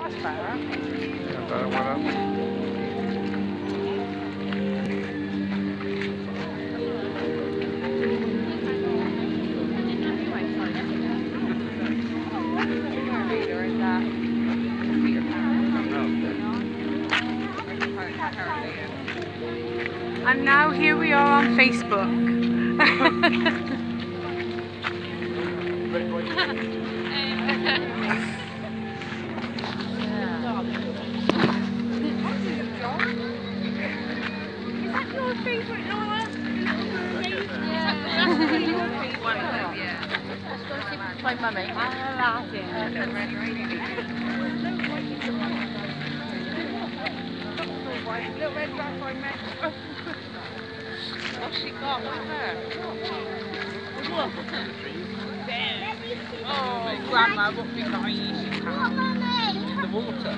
That's better. Yeah, better one up. And now here we are on Facebook. Is that your favourite, Laura? That's really your favourite. Yeah. Let's go see my mummy. I love it. Little red back by me. What's she got with her? Oh, Grandma, what big eye she has. The water.